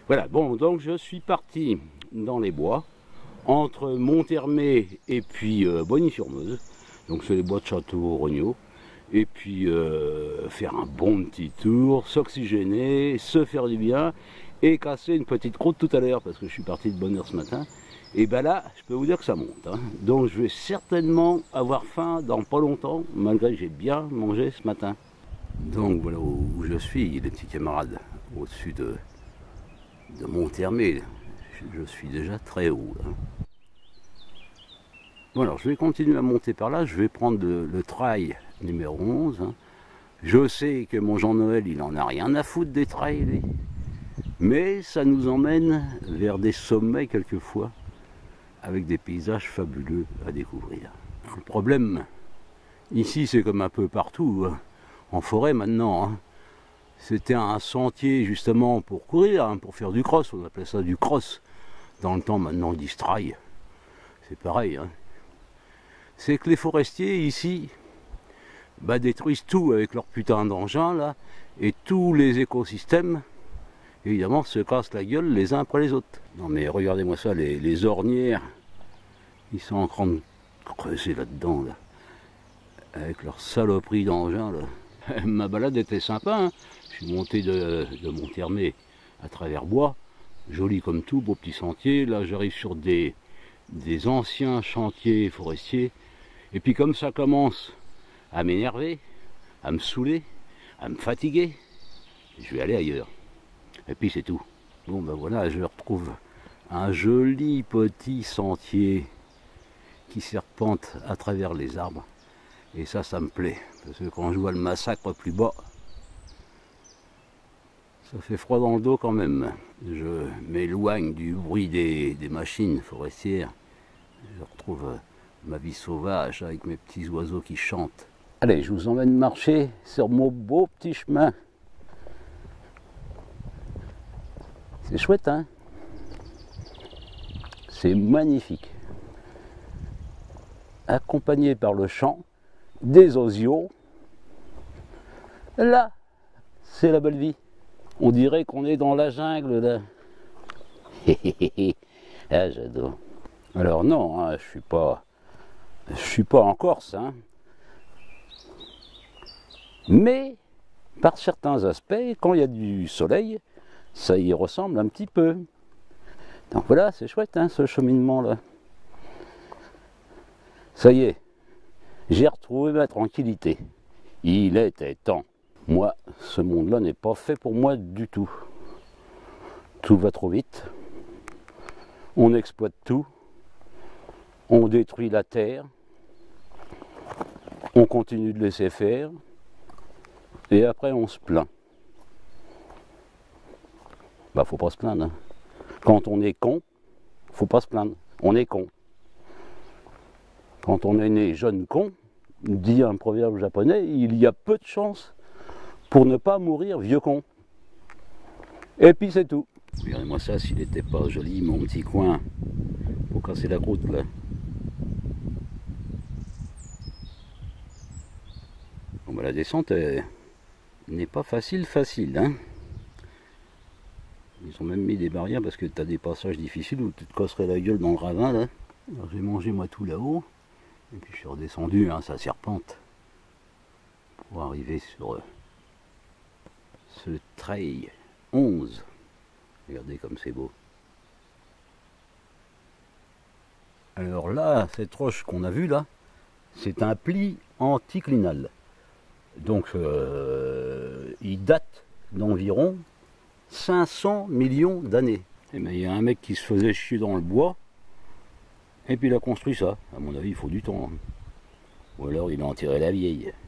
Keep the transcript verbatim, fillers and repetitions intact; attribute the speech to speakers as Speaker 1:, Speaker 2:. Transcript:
Speaker 1: Voilà, bon, donc je suis parti dans les bois, entre Monthermé et puis euh, Bogny-sur-Meuse, donc c'est les bois de Château-Regnault, et puis euh, faire un bon petit tour, s'oxygéner, se faire du bien, et casser une petite croûte tout à l'heure, parce que je suis parti de bonne heure ce matin, et ben là, je peux vous dire que ça monte, hein. Donc je vais certainement avoir faim dans pas longtemps, malgré que j'ai bien mangé ce matin. Donc voilà où je suis, les petits camarades, au-dessus de... de Monthermé, je suis déjà très haut là. Bon alors je vais continuer à monter par là, je vais prendre le, le trail numéro onze. Hein. Je sais que mon Jean-Noël il en a rien à foutre des trails, lui. Mais ça nous emmène vers des sommets quelquefois, avec des paysages fabuleux à découvrir. Le problème, ici c'est comme un peu partout, hein, en forêt maintenant, hein. C'était un sentier justement pour courir, hein, pour faire du cross, on appelait ça du cross. Dans le temps, maintenant, on dit trail. C'est pareil. Hein. C'est que les forestiers, ici, bah, détruisent tout avec leur putain d'engin, là, et tous les écosystèmes, évidemment, se cassent la gueule les uns après les autres. Non mais regardez-moi ça, les, les ornières, ils sont en train de creuser là-dedans, là, avec leur saloperie d'engin, là. Ma balade était sympa, hein. Je suis monté de, de Monthermé à travers bois, joli comme tout, beau petit sentier. Là j'arrive sur des, des anciens chantiers forestiers, et puis comme ça commence à m'énerver, à me saouler, à me fatiguer, je vais aller ailleurs. Et puis c'est tout. Bon ben voilà, je retrouve un joli petit sentier qui serpente à travers les arbres. Et ça, ça me plaît, parce que quand je vois le massacre plus bas, ça fait froid dans le dos quand même. Je m'éloigne du bruit des, des machines forestières. Je retrouve ma vie sauvage avec mes petits oiseaux qui chantent. Allez, je vous emmène marcher sur mon beau petit chemin. C'est chouette, hein? C'est magnifique. Accompagné par le chant des osios. Là, c'est la belle vie. On dirait qu'on est dans la jungle, là. Ah, j'adore. Alors non, hein, je suis pas... Je suis pas en Corse, hein. Mais, par certains aspects, quand il y a du soleil, ça y ressemble un petit peu. Donc voilà, c'est chouette, hein, ce cheminement-là. Ça y est, j'ai retrouvé ma tranquillité. Il était temps. Moi, ce monde-là n'est pas fait pour moi du tout. Tout va trop vite. On exploite tout. On détruit la terre. On continue de laisser faire. Et après, on se plaint. Bah, faut pas se plaindre. Hein. Quand on est con, faut pas se plaindre. On est con. Quand on est né jeune con, dit un proverbe japonais, il y a peu de chances pour ne pas mourir vieux con. Et puis c'est tout. Regardez-moi ça, s'il n'était pas joli, mon petit coin, pour casser la croûte là. Bon, bah, la descente n'est pas facile, facile. Hein. Ils ont même mis des barrières parce que tu as des passages difficiles où tu te casserais la gueule dans le ravin là. Alors j'ai mangé moi tout là-haut. Et puis je suis redescendu, hein, ça serpente, pour arriver sur euh, ce trail onze. Regardez comme c'est beau. Alors là, cette roche qu'on a vue là, c'est un pli anticlinal. Donc euh, il date d'environ cinq cents millions d'années. Et bien il y a un mec qui se faisait chier dans le bois. Et puis il a construit ça. À mon avis, il faut du temps. Hein. Ou alors il a enterré la vieille.